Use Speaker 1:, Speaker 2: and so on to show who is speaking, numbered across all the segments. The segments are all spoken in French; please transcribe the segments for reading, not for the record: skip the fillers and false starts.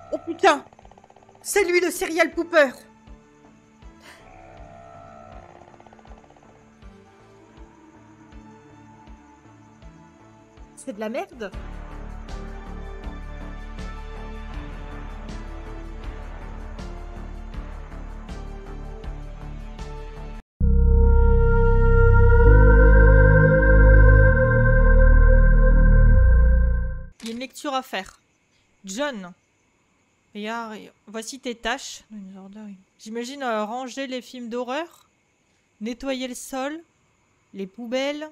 Speaker 1: Oh putain! C'est lui le serial pooper! C'est de la merde? Il y a une lecture à faire. John. Regarde, voici tes tâches. J'imagine ranger les films d'horreur, nettoyer le sol, les poubelles,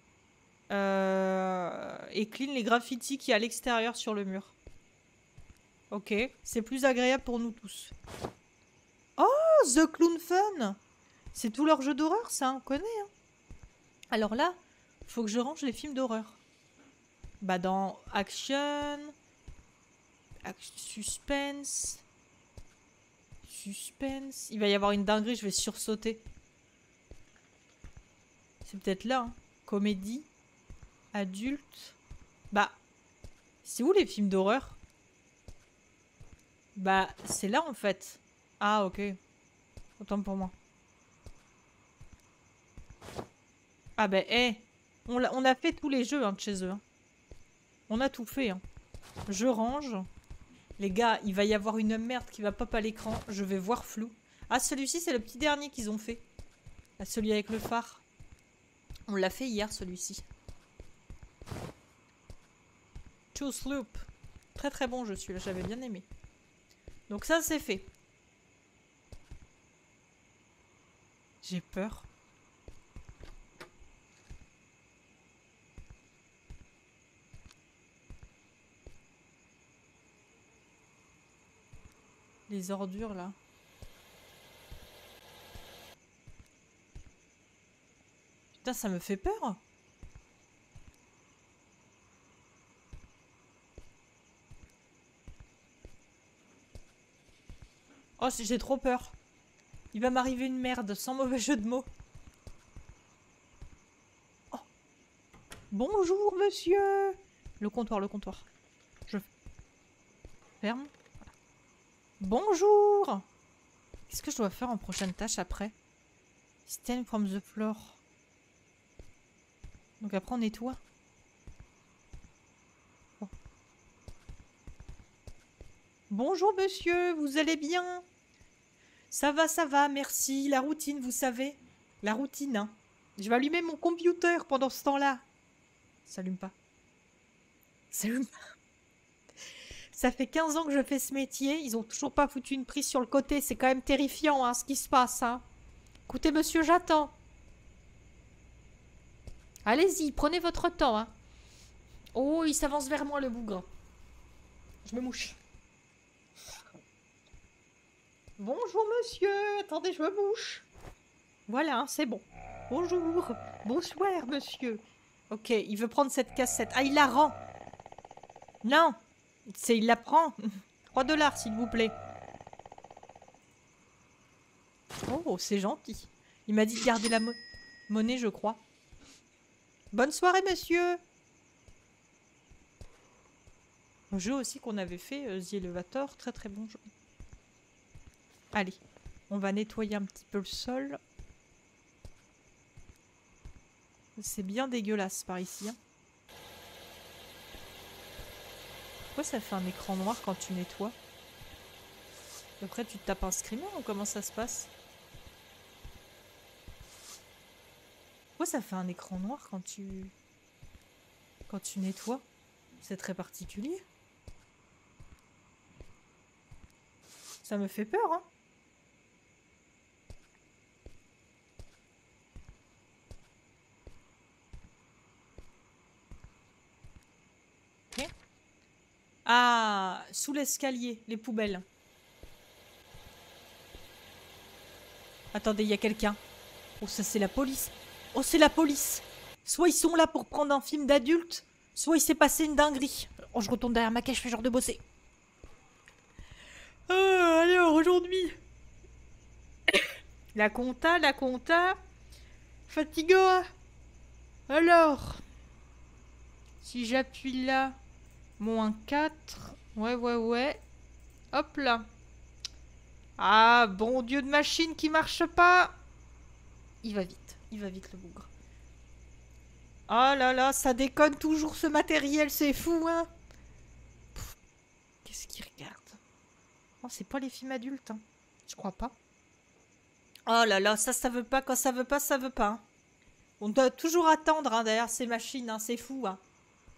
Speaker 1: et clean les graffitis qu'il y a à l'extérieur sur le mur. Ok, c'est plus agréable pour nous tous. Oh, The Clown Fun! C'est tout leur jeu d'horreur, ça, on connaît. Hein. Alors là, faut que je range les films d'horreur. Bah dans Action... Suspense... Suspense... Il va y avoir une dinguerie, je vais sursauter. C'est peut-être là, hein. Comédie... Adulte... Bah... C'est où les films d'horreur? Bah, c'est là en fait. Ah, ok. Autant pour moi. Ah bah, on a fait tous les jeux hein, de chez eux. Hein. On a tout fait. Hein. Je range. Les gars, il va y avoir une merde qui va pop à l'écran. Je vais voir flou. Ah, celui-ci, c'est le petit dernier qu'ils ont fait. Ah, celui avec le phare. On l'a fait hier, celui-ci. Choose Loop. Très très bon jeu, celui-là. J'avais bien aimé. Donc ça, c'est fait. J'ai peur. Les ordures, là. Putain, ça me fait peur. Oh, j'ai trop peur. Il va m'arriver une merde, sans mauvais jeu de mots. Oh. Bonjour, monsieur. Le comptoir, le comptoir. Je ferme. Bonjour. Qu'est-ce que je dois faire en prochaine tâche après? Stand from the floor. Donc après on nettoie. Oh. Bonjour monsieur, vous allez bien? Ça va, merci. La routine, vous savez. La routine, hein. Je vais allumer mon computer pendant ce temps-là. Ça allume pas. Ça allume pas. Ça fait 15 ans que je fais ce métier. Ils ont toujours pas foutu une prise sur le côté. C'est quand même terrifiant, hein, ce qui se passe, hein. Écoutez, monsieur, j'attends. Allez-y, prenez votre temps, hein. Oh, il s'avance vers moi, le bougre. Je me mouche. Bonjour, monsieur. Attendez, je me mouche. Voilà, hein, c'est bon. Bonjour. Bonsoir, monsieur. Ok, il veut prendre cette cassette. Ah, il la rend. Non. Il la prend. 3 $, s'il vous plaît. Oh, c'est gentil. Il m'a dit de garder la monnaie, je crois. Bonne soirée, monsieur. Un jeu aussi qu'on avait fait, The Elevator. Très très bon jeu. Allez, on va nettoyer un petit peu le sol. C'est bien dégueulasse par ici. Hein. Pourquoi ça fait un écran noir quand tu nettoies? Après, tu te tapes un screamer ou comment ça se passe? Pourquoi ça fait un écran noir quand tu nettoies? C'est très particulier. Ça me fait peur, hein. Ok. Ah, sous l'escalier, les poubelles. Attendez, il y a quelqu'un. Oh, ça c'est la police. Oh, c'est la police. Soit ils sont là pour prendre un film d'adulte, soit il s'est passé une dinguerie. Oh, je retourne derrière ma cache, je fais genre de bosser. Alors, aujourd'hui... La compta... Fatigant. Alors... Si j'appuie là... -4... Ouais. Hop là. Ah, bon Dieu de machine qui marche pas. Il va vite le bougre. Oh là là, ça déconne toujours ce matériel, c'est fou, hein. Qu'est-ce qu'il regarde? Oh, c'est pas les films adultes, hein. Je crois pas. Oh là là, ça veut pas. Quand ça veut pas, ça veut pas, hein. On doit toujours attendre, hein, derrière ces machines, hein. C'est fou, hein.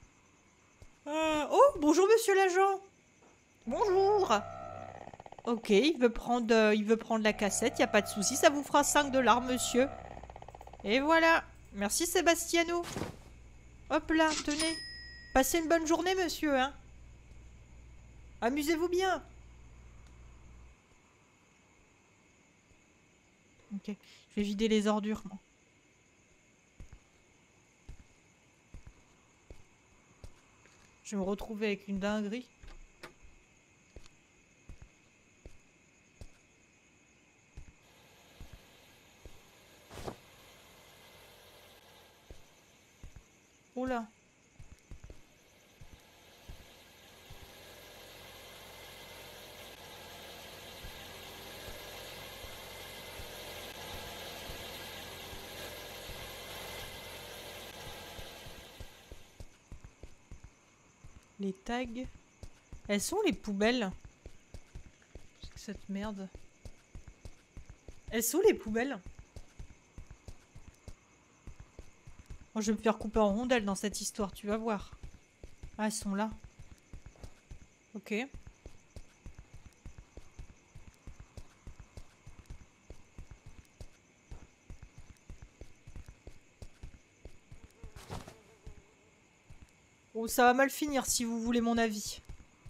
Speaker 1: Oh, bonjour monsieur l'agent. Bonjour. Ok, il veut prendre la cassette, y a pas de souci, ça vous fera 5 $, monsieur. Et voilà. Merci Sébastiano. Hop là, tenez. Passez une bonne journée, monsieur, hein. Amusez-vous bien. Ok, je vais vider les ordures, moi. Je vais me retrouver avec une dinguerie. Oh là. Les tags. Elles sont les poubelles. Qu'est-ce que cette merde? Elles sont les poubelles. Moi, je vais me faire couper en rondelles dans cette histoire, tu vas voir. Ah, elles sont là. Ok. Oh, ça va mal finir si vous voulez mon avis.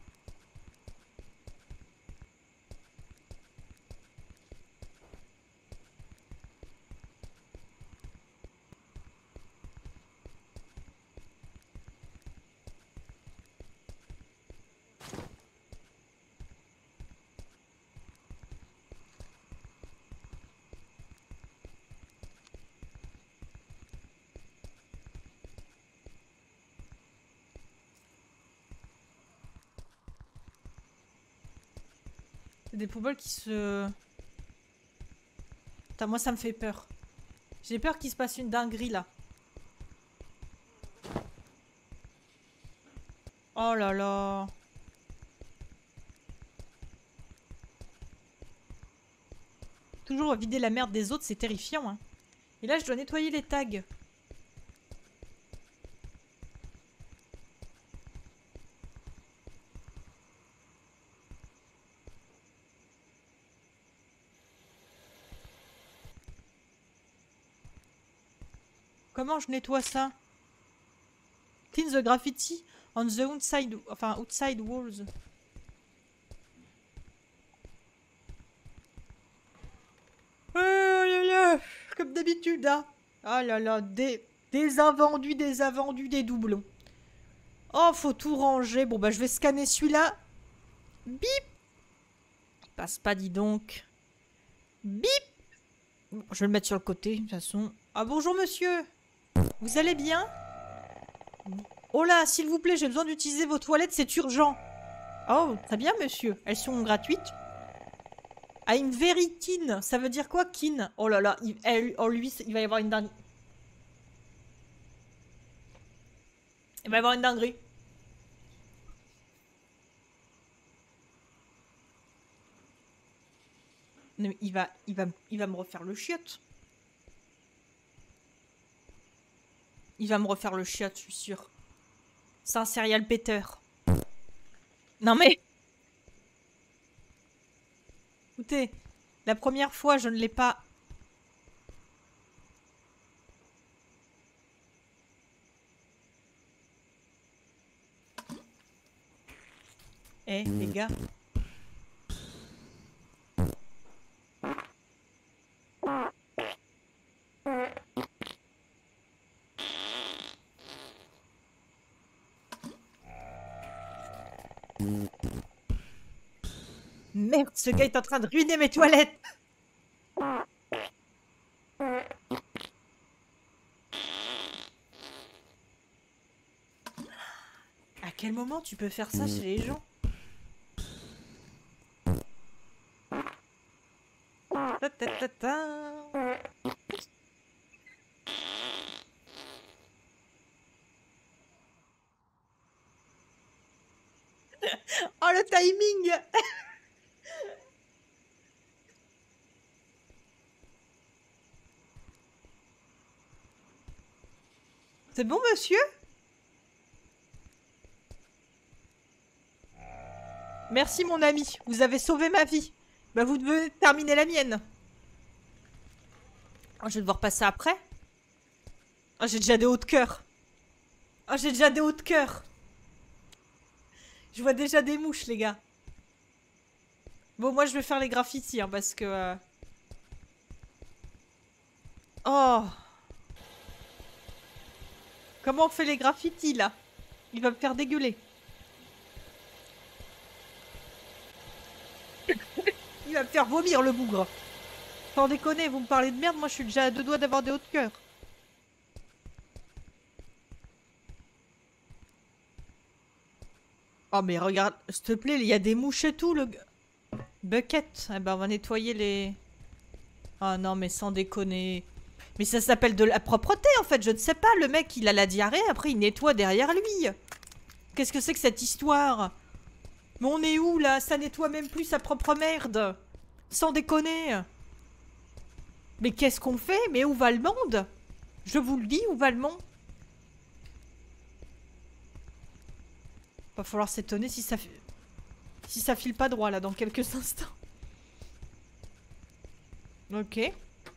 Speaker 1: C'est des poubelles qui se... Putain, moi ça me fait peur. J'ai peur qu'il se passe une dinguerie là. Oh là là. Toujours vider la merde des autres, c'est terrifiant, hein. Et là, je dois nettoyer les tags. Comment je nettoie ça? Clean the graffiti on the outside, enfin outside walls. Oh là là, comme d'habitude, hein. Oh là là, des invendus, des doublons. Oh, faut tout ranger. Bon, bah, je vais scanner celui-là. Bip. Passe pas, dis donc. Bip. Bon, je vais le mettre sur le côté, de toute façon. Ah, bonjour, monsieur. Vous allez bien? Oh là, s'il vous plaît, j'ai besoin d'utiliser vos toilettes, c'est urgent. Oh, très bien, monsieur. Elles sont gratuites. I'm very keen. Ça veut dire quoi, keen? Oh là là, lui, il va y avoir une dinguerie. Il va y avoir une dinguerie. Non, mais il va me refaire le chiotte. Il va me refaire le chiotte, je suis sûre. C'est un serial péteur. Non mais... Écoutez, la première fois, je ne l'ai pas... Eh, les gars. Merde, ce gars est en train de ruiner mes toilettes. À quel moment tu peux faire ça chez les gens? Ta, ta, ta, ta. Oh, le timing! C'est bon, monsieur? Merci, mon ami. Vous avez sauvé ma vie. Bah, vous devez terminer la mienne. Oh, je vais devoir passer après. Oh, j'ai déjà des hauts de cœur. Oh, j'ai déjà des hauts de cœur. Je vois déjà des mouches, les gars. Bon, moi, je vais faire les graffitis, hein, parce que... Oh! Comment on fait les graffitis, là? Il va me faire dégueuler. Il va me faire vomir, le bougre. Sans déconner, vous me parlez de merde, moi, je suis déjà à deux doigts d'avoir des hauts de cœur. Oh, mais regarde, s'il te plaît, il y a des mouches et tout, le... Bucket. Eh ben, on va nettoyer les... Oh non, mais sans déconner. Mais ça s'appelle de la propreté, en fait. Je ne sais pas, le mec, il a la diarrhée, après, il nettoie derrière lui. Qu'est-ce que c'est que cette histoire? Mais on est où, là? Ça nettoie même plus sa propre merde. Sans déconner. Mais qu'est-ce qu'on fait? Mais où va le monde? Je vous le dis, où va le monde? Va falloir s'étonner si ça... Si ça file pas droit, là, dans quelques instants. Ok.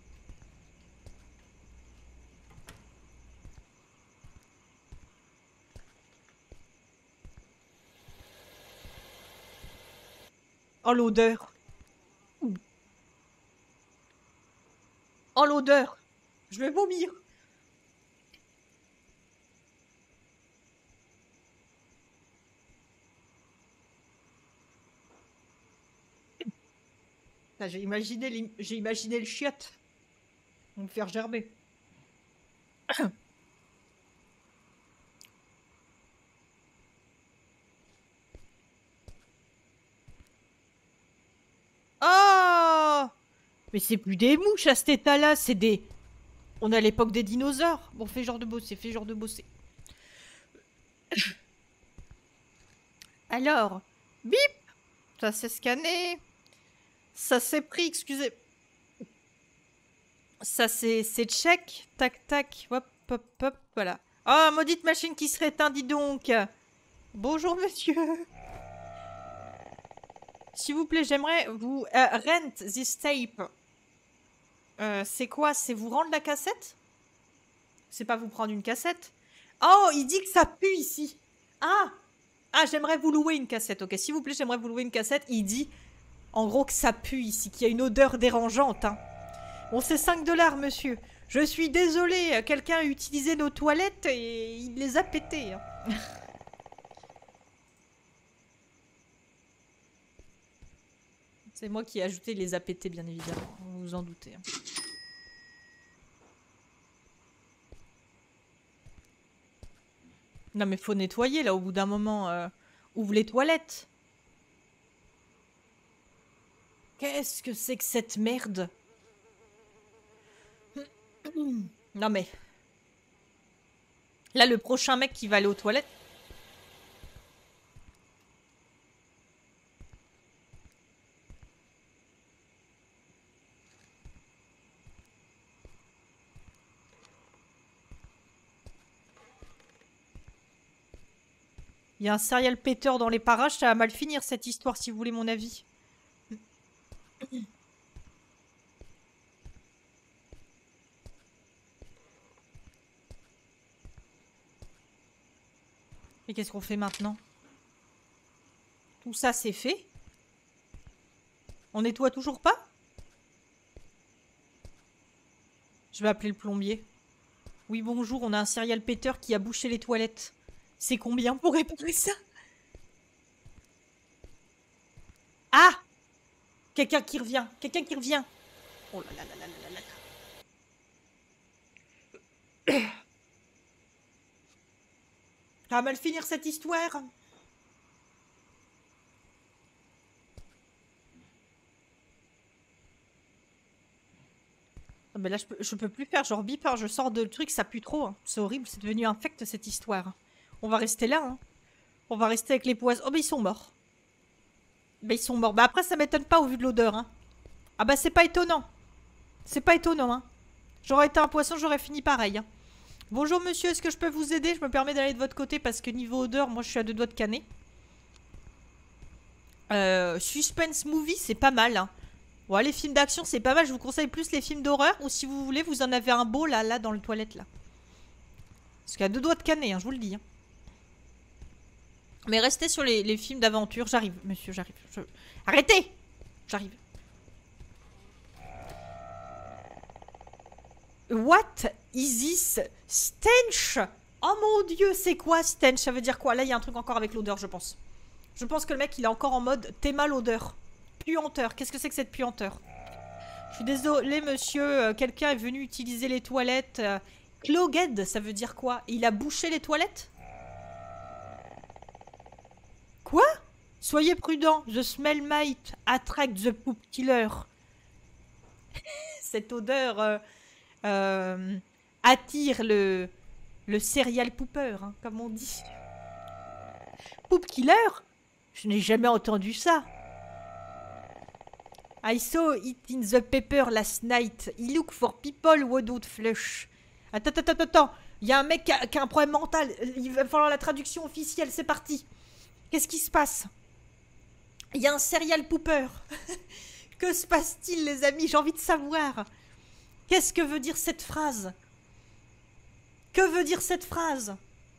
Speaker 1: Oh, l'odeur. Oh, l'odeur. Je vais vomir. J'ai imaginé le chiotte. On me faire gerber. Oh! Mais c'est plus des mouches à cet état-là, c'est des... On est à l'époque des dinosaures. Bon, fais genre de bosser, fais genre de bosser. Alors, bip! Ça s'est scanné. Ça s'est pris, excusez. Ça c'est check. Tac, tac. Hop, hop, hop, voilà. Oh, maudite machine qui serait éteinte, dis donc. Bonjour, monsieur. S'il vous plaît, j'aimerais vous... rent this tape. C'est quoi? C'est vous rendre la cassette? C'est pas vous prendre une cassette? Oh, il dit que ça pue ici. Ah! Ah, j'aimerais vous louer une cassette, ok. S'il vous plaît, j'aimerais vous louer une cassette. Il dit, en gros, que ça pue ici, qu'il y a une odeur dérangeante, hein. Bon, c'est 5 $, monsieur. Je suis désolé, quelqu'un a utilisé nos toilettes et il les a pétées, hein. C'est moi qui ai ajouté les a pétés, bien évidemment. Vous vous en doutez, hein. Non, mais faut nettoyer, là, au bout d'un moment. Ouvre les toilettes. Qu'est-ce que c'est que cette merde? Non, mais... Là, le prochain mec qui va aller aux toilettes... Il y a un serial péteur dans les parages, ça va mal finir cette histoire, si vous voulez mon avis. Et qu'est-ce qu'on fait maintenant? Tout ça, c'est fait. On nettoie toujours pas? Je vais appeler le plombier. Oui, bonjour, on a un serial péteur qui a bouché les toilettes. C'est combien pour réparer ça? Ah! Quelqu'un qui revient. Quelqu'un qui revient. Oh là là là là là là là. Ça va mal finir cette histoire. mais là, je peux plus faire genre bip, hein, je sors de le truc, ça pue trop. Hein. C'est horrible, c'est devenu infect cette histoire. On va rester là, hein. On va rester avec les poissons. Oh, bah ils sont morts. Bah ils sont morts. Bah après, ça m'étonne pas au vu de l'odeur, hein. Ah bah c'est pas étonnant. C'est pas étonnant, hein. J'aurais été un poisson, j'aurais fini pareil, hein. Bonjour monsieur, est-ce que je peux vous aider? Je me permets d'aller de votre côté parce que niveau odeur, moi je suis à 2 doigts de canner. Suspense movie, c'est pas mal, hein. Ouais, les films d'action, c'est pas mal. Je vous conseille plus les films d'horreur. Ou si vous voulez, vous en avez un beau là, dans les toilettes, là. Parce qu'il y a 2 doigts de canner, hein, je vous le dis. Hein. Mais restez sur les films d'aventure. J'arrive, monsieur, j'arrive. Arrêtez! J'arrive. What is this stench? Oh mon dieu, c'est quoi stench? Ça veut dire quoi? Là, il y a un truc encore avec l'odeur, je pense. Je pense que le mec, il est encore en mode théma l'odeur. Puanteur. Qu'est-ce que c'est que cette puanteur? Je suis désolée, monsieur. Quelqu'un est venu utiliser les toilettes. Clogged, ça veut dire quoi? Il a bouché les toilettes? Quoi? Soyez prudent. The smell might attract the poop killer. Cette odeur attire le serial pooper, hein, comme on dit. Poop killer? Je n'ai jamais entendu ça. I saw it in the paper last night. He look for people who don't flush. Attends. Il y a un mec qui a un problème mental. Il va falloir la traduction officielle. C'est parti. Qu'est-ce qui se passe? Il y a un serial pooper. Que se passe-t-il, les amis? J'ai envie de savoir. Qu'est-ce que veut dire cette phrase? Que veut dire cette phrase?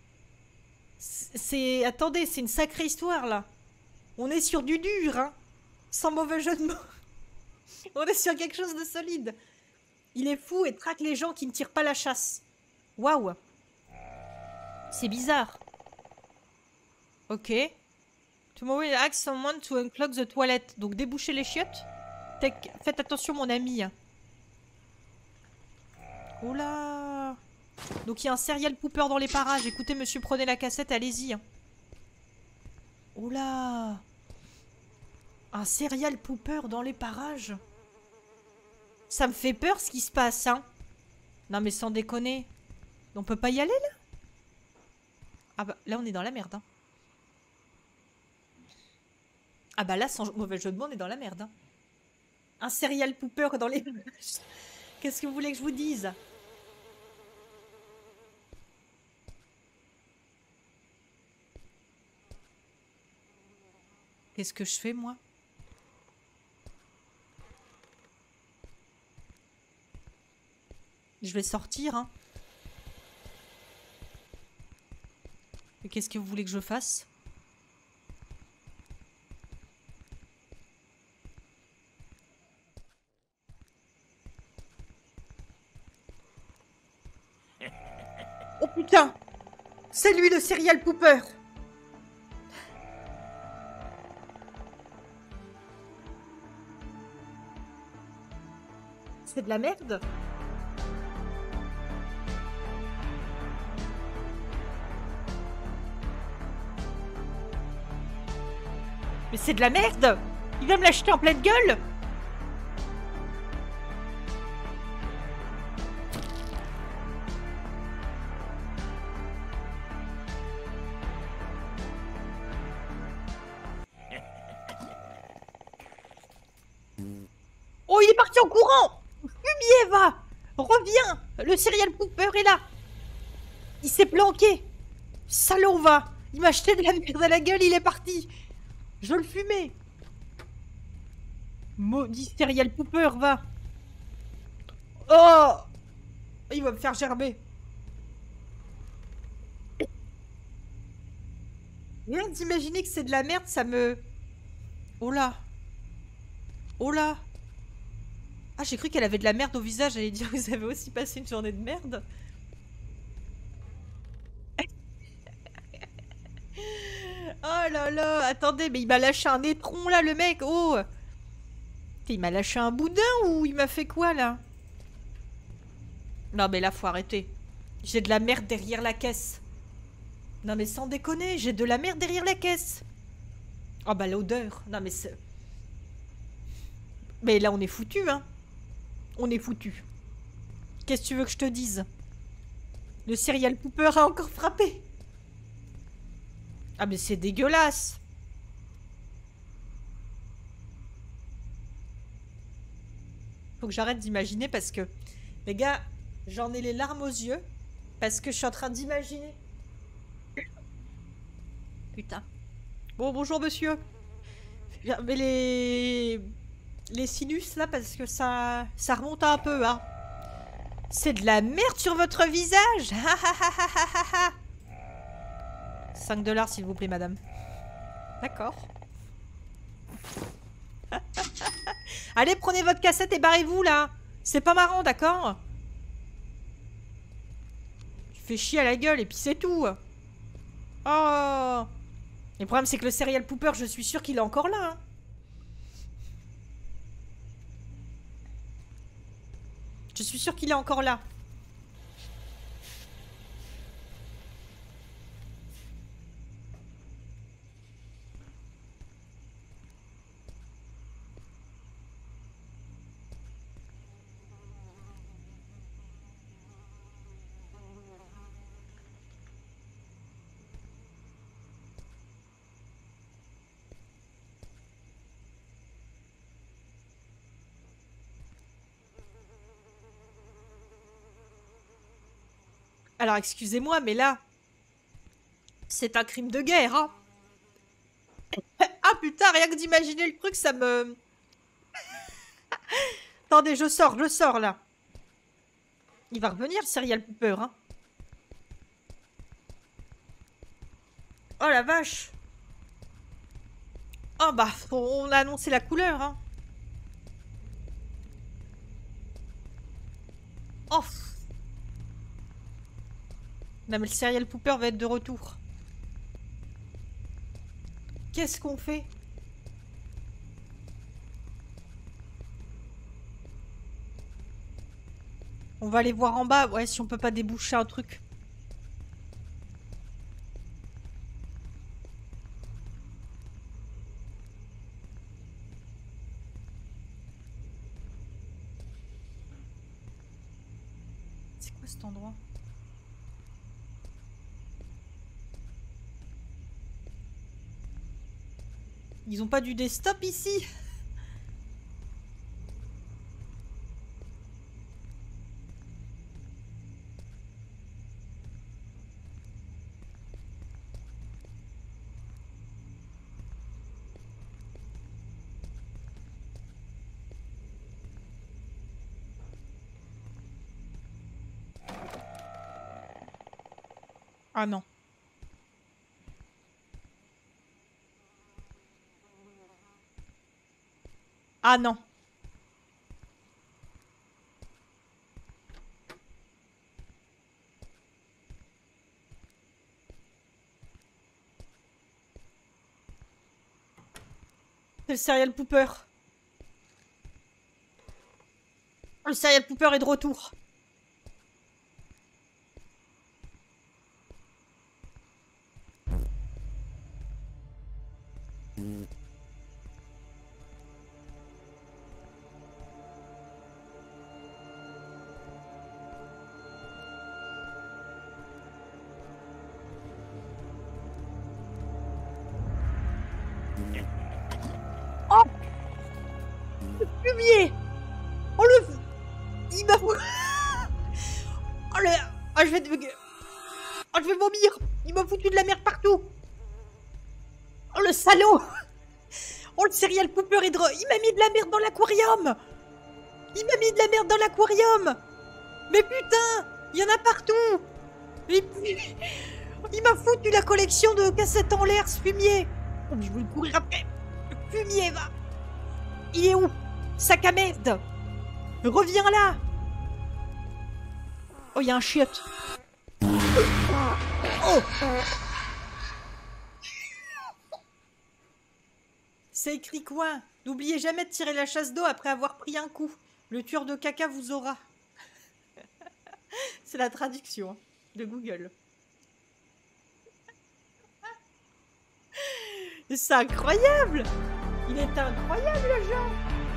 Speaker 1: Attendez, c'est une sacrée histoire, là. On est sur du dur, hein. Sans mauvais jeu de mots. On est sur quelque chose de solide. Il est fou et traque les gens qui ne tirent pas la chasse. Waouh. C'est bizarre. Ok. Tomorrow will ask someone to unclog the toilet. Donc déboucher les chiottes. Faites attention, mon ami. Oh là. Donc il y a un serial pooper dans les parages. Écoutez, monsieur, prenez la cassette, allez-y. Oh là. Un serial pooper dans les parages. Ça me fait peur ce qui se passe, hein. Non mais sans déconner. On peut pas y aller, là? Ah bah là on est dans la merde, hein. Ah bah là, sans mauvais jeu de mots, on est dans la merde, hein. Un serial pooper dans les parages. Qu'est-ce que vous voulez que je vous dise? Qu'est-ce que je fais, moi? Je vais sortir, hein. Mais qu'est-ce que vous voulez que je fasse? Oh putain! C'est lui le serial pooper! C'est de la merde? Mais c'est de la merde! Il va me l'acheter en pleine gueule! Oh, il est parti en courant! Fumier, va! Reviens! Le serial pooper est là! Il s'est planqué! Salaud, va! Il m'a acheté de la merde à la gueule, il est parti! Je le fumais! Maudit serial pooper, va! Oh! Il va me faire gerber! Rien d'imaginer que c'est de la merde, ça me... Oh là! Oh là! Ah, j'ai cru qu'elle avait de la merde au visage. J'allais dire, vous avez aussi passé une journée de merde. Oh là là, attendez, mais il m'a lâché un étron là, le mec. Oh! Il m'a lâché un boudin ou il m'a fait quoi là? Non mais là, faut arrêter. J'ai de la merde derrière la caisse. Non mais sans déconner, j'ai de la merde derrière la caisse. Oh bah l'odeur. Non mais c'est... Mais là, on est foutu, hein. On est foutu. Qu'est-ce que tu veux que je te dise? Le serial pooper a encore frappé. Ah mais c'est dégueulasse. Faut que j'arrête d'imaginer parce que... Les gars, j'en ai les larmes aux yeux. Parce que je suis en train d'imaginer. Putain. Bon, bonjour monsieur. Mais les sinus là, parce que ça remonte un peu, hein. C'est de la merde sur votre visage. 5 $ s'il vous plaît, madame. D'accord. Allez, prenez votre cassette et barrez-vous là. C'est pas marrant, d'accord? Tu fais chier à la gueule et puis c'est tout. Oh. Le problème c'est que le serial pooper, je suis sûre qu'il est encore là. Hein. Je suis sûre qu'il est encore là. Alors, excusez-moi, mais là, c'est un crime de guerre, hein. Ah putain, rien que d'imaginer le truc, ça me... Attendez, je sors là. Il va revenir, le serial pooper, hein. Oh la vache. Oh bah, on a annoncé la couleur, hein. Oh. Non mais le serial pooper va être de retour. Qu'est-ce qu'on fait? On va aller voir en bas, ouais, si on peut pas déboucher un truc. C'est quoi cet endroit? Ils ont pas du desktop ici? Ah non. Ah non. C'est le serial pooper. Le serial pooper est de retour. Oh, le fumier. Oh le... Il m'a... Oh le... Oh, je vais... Oh, je vais vomir. Il m'a foutu de la merde partout. Oh le salaud. Oh le serial pooper est drôle. Il m'a mis de la merde dans l'aquarium. Il m'a mis de la merde dans l'aquarium. Mais putain, il y en a partout. Et puis, il m'a foutu la collection de cassettes en l'air, ce fumier. Oh, je vais le courir après. Le fumier va. Il est où? Sac à merde. Reviens là. Oh, il y a un chiotte. Oh. C'est écrit quoi? N'oubliez jamais de tirer la chasse d'eau après avoir pris un coup. Le tueur de caca vous aura. C'est la traduction de Google. C'est incroyable! Il est incroyable le genre!